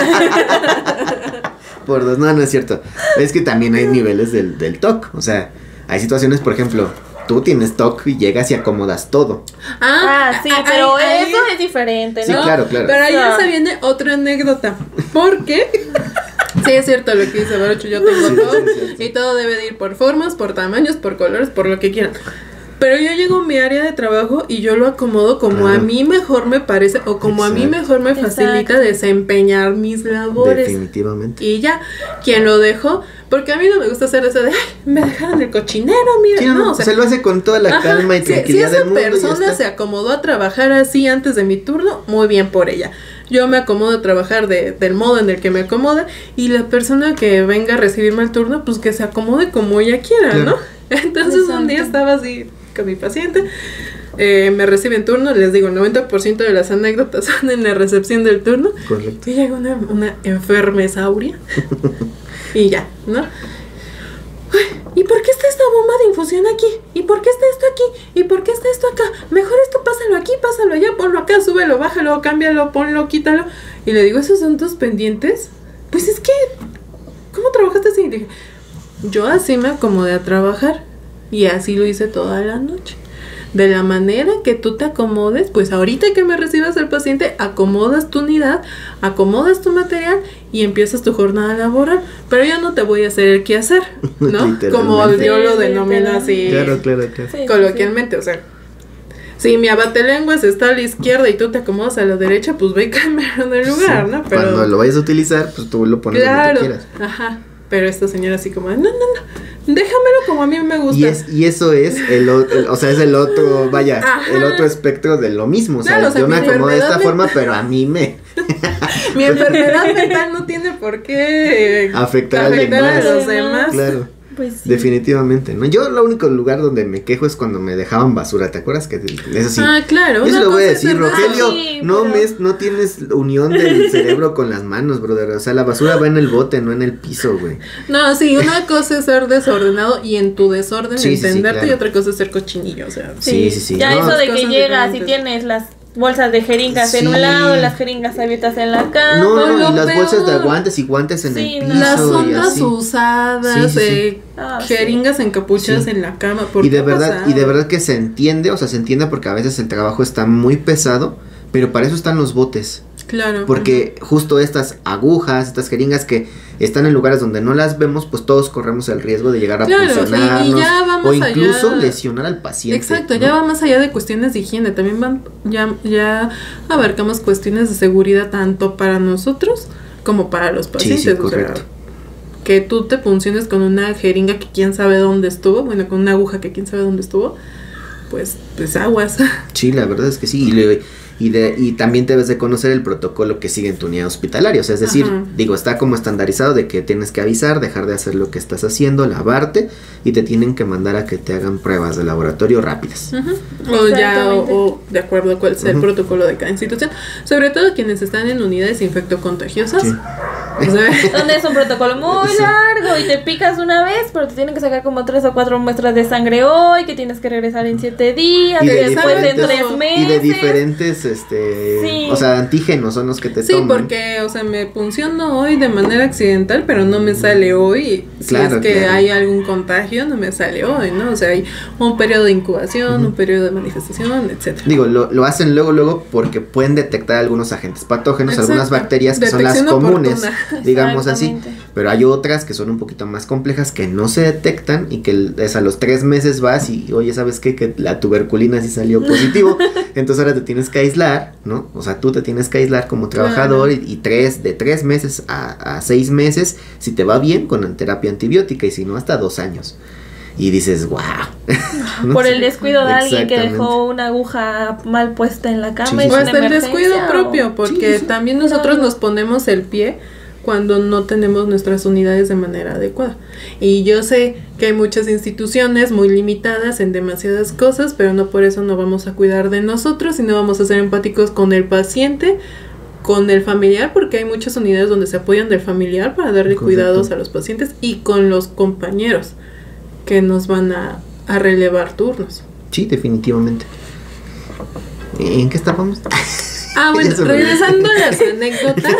por dos, no, no es cierto. Es que también hay niveles del, del TOC, o sea, hay situaciones, por ejemplo, tú tienes TOC y llegas y acomodas todo. Ah, sí, ahí- pero ahí- eso es diferente, Sí, ¿no? claro, claro. Pero ahí ya Ah. se viene otra anécdota. Porque sí es cierto lo que dice Baruch, yo tengo Sí, todo sí, sí, sí. y todo debe de ir por formas, por tamaños, por colores, por lo que quieran. Pero yo llego a mi área de trabajo y yo lo acomodo como Claro. a mí mejor me parece o como a mí Exacto. mejor me facilita Exacto. desempeñar mis labores. Definitivamente. Y ya, quien lo dejó, porque a mí no me gusta hacer eso de, ay, me dejaron el cochinero, mira, Sí, no, no, o sea, se lo hace con toda la ajá, calma y si- tranquilidad si del esa mundo y ya persona está. se acomodó a trabajar así antes de mi turno, muy bien por ella. Yo me acomodo a trabajar de, del modo en el que me acomoda y la persona que venga a recibirme el turno, pues que se acomode como ella quiera, Claro. ¿no? Entonces un día Exacto. estaba así con mi paciente, eh, me reciben turno, les digo, el noventa por ciento de las anécdotas son en la recepción del turno. Correcto. Y llega una, una enfermesauria y ya, ¿no? Ay, ¿y por qué está esta bomba de infusión aquí? ¿Y por qué está esto aquí? ¿Y por qué está esto acá? Mejor esto pásalo aquí, pásalo allá, ponlo acá, súbelo, bájalo, cámbialo, ponlo, quítalo. Y le digo, ¿esos son tus pendientes? Pues es que, ¿cómo trabajaste así? Y dije, yo así me acomodé a trabajar y así lo hice toda la noche. De la manera que tú te acomodes, pues ahorita que me recibas al paciente, acomodas tu unidad, acomodas tu material y empiezas tu jornada laboral. Pero yo no te voy a hacer el qué hacer, ¿no? Literalmente. Como yo lo Sí, denomino así Claro, claro, claro. Sí, sí, coloquialmente, o sea. Si mi abatelenguas está a la izquierda y tú te acomodas a la derecha, pues ve y cámbialo de lugar, Sí. ¿no? Pero Cuando lo vayas a utilizar, pues tú lo pones claro, donde tú quieras. ajá. Pero esta señora así como, no, no, no, déjamelo como a mí me gusta. Y, es, y eso es el, o- el- o sea, es el otro, vaya, Ajá. el otro espectro de lo mismo. O sea, Claro, o sea, yo me mi acomodo de esta enfermedad forma, pero a mí me Mi enfermedad mental no tiene por qué eh, Afectar a alguien afectar a más. los demás. Claro, Pues sí. definitivamente, ¿no? Yo el único lugar donde me quejo es cuando me dejaban basura, ¿te acuerdas? Que eso sí. Ah, claro. Yo se una lo voy a cosa es decir, ser- Rogelio, sí, no pero- me es- no tienes unión del cerebro con las manos, brother. O sea, la basura va en el bote, no en el piso, güey. No, sí, una cosa es ser desordenado y en tu desorden Sí, sí, sí, entenderte claro. y otra cosa es ser cochinillo, o sea. Sí, sí, sí. Ya No, eso de cosas que llegas y diferentes. tienes las bolsas de jeringas en Sí. un lado, las jeringas abiertas en la cama. No, no, lo y las peor. bolsas de guantes y guantes en Sí, el no. piso Las y ondas así. usadas, Sí, sí, sí. eh, Ah, sí. jeringas encapuchadas Sí. en la cama. ¿por Y de qué ha verdad, pasado? y de verdad que se entiende, o sea, se entiende porque a veces el trabajo está muy pesado, pero para eso están los botes. Claro. Porque justo estas agujas, estas jeringas que están en lugares donde no las vemos, pues todos corremos el riesgo de llegar a Claro, sí, y puncionarnos ya vamos o incluso allá. lesionar al paciente. Exacto, ¿no? ya va más allá de cuestiones de higiene, también van, ya, ya abarcamos cuestiones de seguridad tanto para nosotros como para los pacientes. sí, o sea, correcto. que tú te funciones con una jeringa que quién sabe dónde estuvo, bueno, con una aguja que quién sabe dónde estuvo, pues, pues aguas. Sí, la verdad es que sí. Y, le- Y, de, y también debes de conocer el protocolo que sigue en tu unidad hospitalaria. O sea, es decir, Ajá. digo, está como estandarizado de que tienes que avisar, dejar de hacer lo que estás haciendo, lavarte y te tienen que mandar a que te hagan pruebas de laboratorio rápidas. Uh-huh. O ya, o, o de acuerdo a cuál sea el Uh-huh. protocolo de cada institución. Sobre todo quienes están en unidades infectocontagiosas. Sí. O sea, Donde es un protocolo muy Sí. largo y te picas una vez, pero te tienen que sacar como tres o cuatro muestras de sangre hoy, que tienes que regresar en siete días, Y y de después en diferentes- tres meses. Y de diferentes, este, Sí. o sea, antígenos son los que te sí, toman. porque, o sea, me funciono hoy de manera accidental, pero no me sale hoy. Si Claro, es que claro. hay algún contagio, no me sale hoy, ¿no? O sea, hay un periodo de incubación, Ujú. un periodo de manifestación, etcétera. Digo, lo, lo hacen luego, luego porque pueden detectar algunos agentes patógenos, Exacto. algunas bacterias que son las Detección comunes, oportuna. digamos así. Exactamente. Pero hay otras que son un poquito más complejas que no se detectan y que el- es a los tres meses vas y, oye, ¿sabes qué? Que la tuberculina sí salió positivo, entonces ahora te tienes que aislar, ¿no? O sea, tú te tienes que aislar como trabajador y, y tres, de tres meses a, a seis meses, si te va bien, con terapia antibiótica y si no, hasta dos años. Y dices, wow. Por el descuido de alguien que Exactamente. dejó una aguja mal puesta en la cama. Sí, y sí, es O una hasta el descuido emergencia, propio, o- porque Sí, sí. también nosotros No. nos ponemos el pie cuando no tenemos nuestras unidades de manera adecuada. Y yo sé que hay muchas instituciones muy limitadas en demasiadas cosas, pero no por eso no vamos a cuidar de nosotros y no vamos a ser empáticos con el paciente, con el familiar, porque hay muchas unidades donde se apoyan del familiar para darle Correcto. cuidados a los pacientes y con los compañeros que nos van a, a relevar turnos. Sí, definitivamente. ¿En qué estábamos? Ah, bueno, Ya se me regresando a las anécdotas.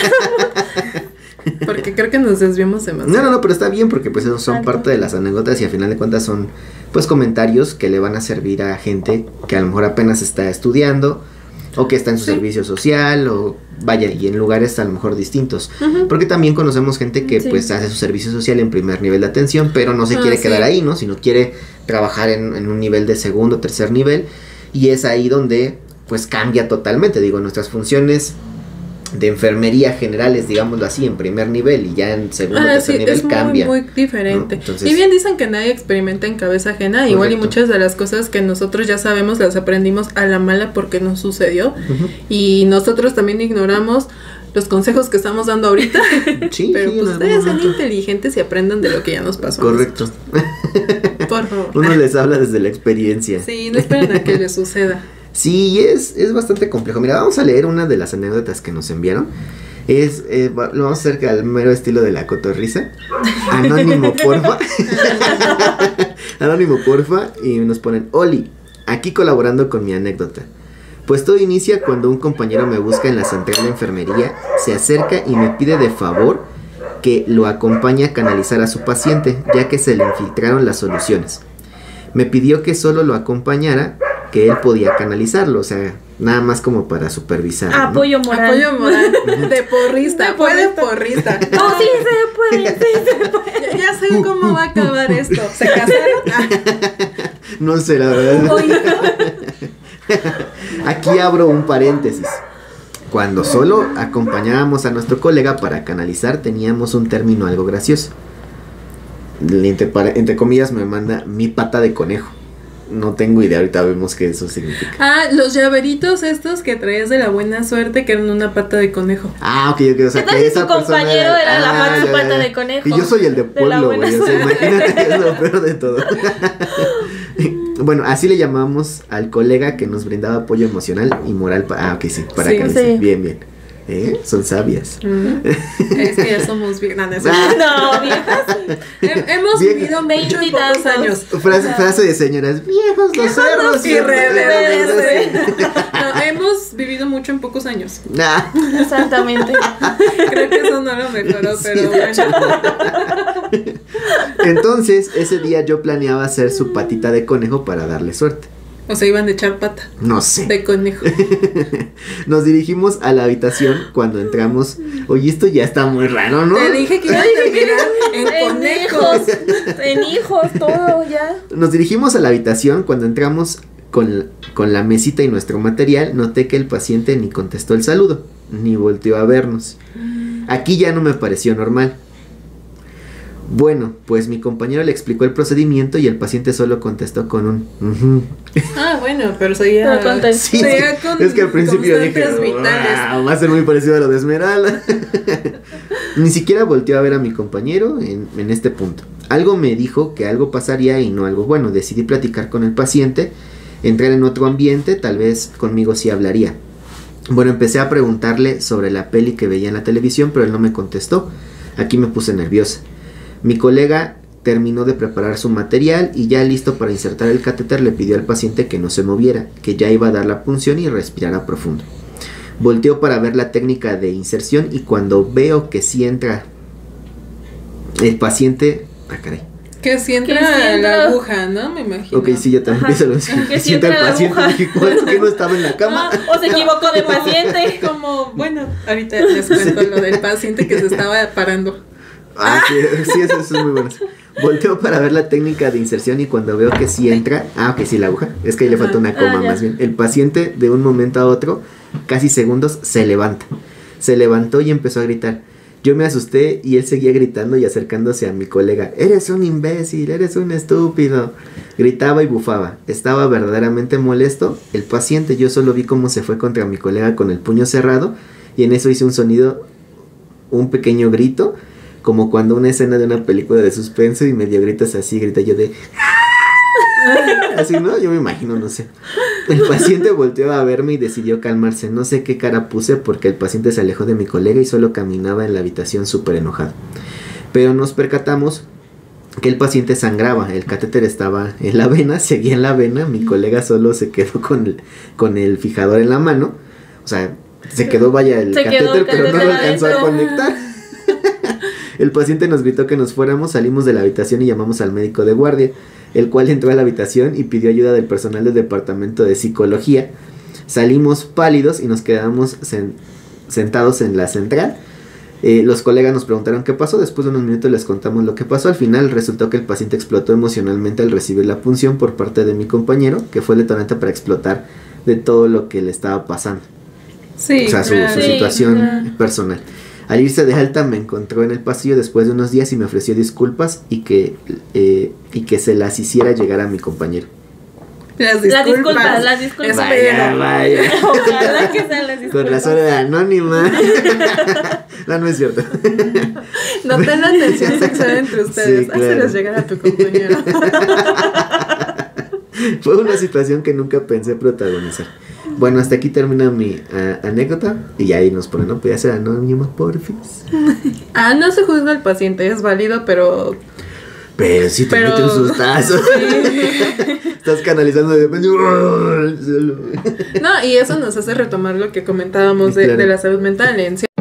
Porque creo que nos desviamos demasiado. No, no, no, pero está bien porque pues esos son Exacto. parte de las anécdotas y a final de cuentas son pues comentarios que le van a servir a gente que a lo mejor apenas está estudiando o que está en su Sí. servicio social o vaya y en lugares a lo mejor distintos. Ujú. Porque también conocemos gente que Sí. pues hace su servicio social en primer nivel de atención, pero no se Ah, quiere sí. quedar ahí, ¿no? Sino quiere trabajar en, en un nivel de segundo, tercer nivel y es ahí donde pues cambia totalmente, digo, nuestras funciones de enfermería generales, digámoslo así, en primer nivel y ya en segundo, Ah, tercer sí, nivel es muy, cambia. muy diferente. ¿no? Entonces- Y bien dicen que nadie experimenta en cabeza ajena. Igual y Correcto. muchas de las cosas que nosotros ya sabemos las aprendimos a la mala porque nos sucedió. Ujú. Y nosotros también ignoramos los consejos que estamos dando ahorita. Sí, Pero sí, en pues algún ustedes sean momento. inteligentes y aprendan de lo que ya nos pasó. Correcto. Por favor. Uno les habla desde la experiencia. Sí, no esperen a que les suceda. Sí, es, es bastante complejo. Mira, vamos a leer una de las anécdotas que nos enviaron. Es, eh, va- lo vamos a hacer al mero estilo de la cotorriza. Anónimo, porfa. Anónimo, porfa. Y nos ponen, Oli, aquí colaborando con mi anécdota. Pues todo inicia cuando un compañero me busca en la central de enfermería, se acerca y me pide de favor que lo acompañe a canalizar a su paciente, ya que se le infiltraron las soluciones. Me pidió que solo lo acompañara, que él podía canalizarlo, o sea, nada más como para supervisar. ¿no? Apoyo moral. Apoyo moral. De porrista. De Fue de porrista. porrista. No, sí se puede, sí se puede. Ya, ya sé cómo va a acabar esto. ¿Se casaron? Ah, No sé, la verdad. Oído. Aquí abro un paréntesis. Cuando solo acompañábamos a nuestro colega para canalizar, teníamos un término algo gracioso. Entre, para- entre comillas me manda mi pata de conejo. No tengo idea, ahorita vemos qué eso significa. Ah, los llaveritos estos que traías de la buena suerte que eran una pata de conejo. Ah, ok, ok, o sea ¿Qué tal que si esa su persona compañero era la Ah, pata- ya, pata ya. de conejo? Y yo soy el de De la pueblo, buena güey, o sea, suerte. imagínate que es lo peor de todo. Bueno, así le llamamos al colega que nos brindaba apoyo emocional y moral. pa- ah, ok, sí, para Sí, canalizar. sí. Bien, bien. ¿Eh? Son sabias. Mm. Es que ya somos bien grandes. Ah. No, viejas. He- Hemos Bien. vivido mucho en Veintitantos. pocos años. Frase, frase de señoras, viejos los cerros Y reverdes. reverdes". No, hemos vivido mucho en pocos años. Nah. Exactamente. Creo que eso no lo mejoró, Sí. pero bueno. Entonces, ese día yo planeaba hacer su patita de conejo para darle suerte. O sea, iban de echar pata No sé. de conejo. Nos dirigimos a la habitación cuando entramos. Oye, esto ya está muy raro, ¿no? Te dije que iba a terminar en En conejos. hijos, en hijos, todo ya. Nos dirigimos a la habitación. Cuando entramos con, con la mesita y nuestro material, noté que el paciente ni contestó el saludo, ni volteó a vernos. Aquí ya no me pareció normal. Bueno, pues mi compañero le explicó el procedimiento y el paciente solo contestó con un uh-huh. Ah, bueno, pero seguía, Pero Sí, seguía con es que al principio dije, constantes vitales. "Wow, va a ser muy parecido a lo de Esmeralda". Ni siquiera volteó a ver a mi compañero en, en este punto. Algo me dijo que algo pasaría y no algo bueno. Decidí platicar con el paciente, entrar en otro ambiente, tal vez conmigo sí hablaría. Bueno, empecé a preguntarle sobre la peli que veía en la televisión, pero él no me contestó. Aquí me puse nerviosa. Mi colega terminó de preparar su material y ya listo para insertar el catéter le pidió al paciente que no se moviera, que ya iba a dar la punción y respirara profundo. Volteo para ver la técnica de inserción y cuando veo que sí entra el paciente... Ah, caray. Que si entra, Que si entra- la aguja, ¿no? Me imagino. Ok, sí, yo también Ajá. pienso lo mismo. Que Si sí entra el entra la paciente, aguja. dije, ¿cuál? ¿Que no estaba en la cama? Ah, o se equivocó de paciente. Como, bueno, ahorita les cuento lo del paciente que se estaba parando. Ah, sí, sí, eso, eso es muy bueno. Volteo para ver la técnica de inserción y cuando veo que sí entra, ah, ok, sí, la aguja, es que ahí le falta una coma Ah, ya. más bien. El paciente de un momento a otro, casi segundos, se levanta. Se levantó y empezó a gritar. Yo me asusté y él seguía gritando y acercándose a mi colega. Eres un imbécil, eres un estúpido. Gritaba y bufaba. Estaba verdaderamente molesto. El paciente, yo solo vi cómo se fue contra mi colega con el puño cerrado y en eso hice un sonido, un pequeño grito, como cuando una escena de una película de suspenso y medio gritas así, grita yo de... Así, ¿no? Yo me imagino, no sé. El paciente volteó a verme y decidió calmarse. No sé qué cara puse porque el paciente se alejó de mi colega y solo caminaba en la habitación súper enojado. Pero nos percatamos que el paciente sangraba. El catéter estaba en la vena, seguía en la vena. Mi colega solo se quedó con el, con el fijador en la mano. O sea, se quedó, vaya, el Se quedó catéter, el pero no catéter lo alcanzó a adentro. conectar. El paciente nos gritó que nos fuéramos, salimos de la habitación y llamamos al médico de guardia, el cual entró a la habitación y pidió ayuda del personal del departamento de psicología. Salimos pálidos y nos quedamos sen- sentados en la central. Eh, los colegas nos preguntaron qué pasó, después de unos minutos les contamos lo que pasó. Al final resultó que el paciente explotó emocionalmente al recibir la punción por parte de mi compañero, que fue el detonante para explotar de todo lo que le estaba pasando. Sí, O sea, su, claro. su Sí, situación claro. personal. Al irse de alta me encontró en el pasillo después de unos días y me ofreció disculpas y que, eh, y que se las hiciera llegar a mi compañero. Las Las disculpas. disculpas, las disculpas. Espero. vaya. Ojalá que sean las disculpas. Con razón era anónima. No, no es cierto. No tengan tensión sexual entre ustedes. Sí, claro. Háceles llegar a tu compañero. Fue una situación que nunca pensé protagonizar. Bueno, hasta aquí termina mi uh, anécdota. Y ahí nos ponen, no podía ser anónima, porfis. Ah, no se juzga al paciente, es válido, pero... Pero si te Pero- mete un sustazo. Estás canalizando de repente. No, y eso nos hace retomar lo que comentábamos de, Claro. de la salud mental. En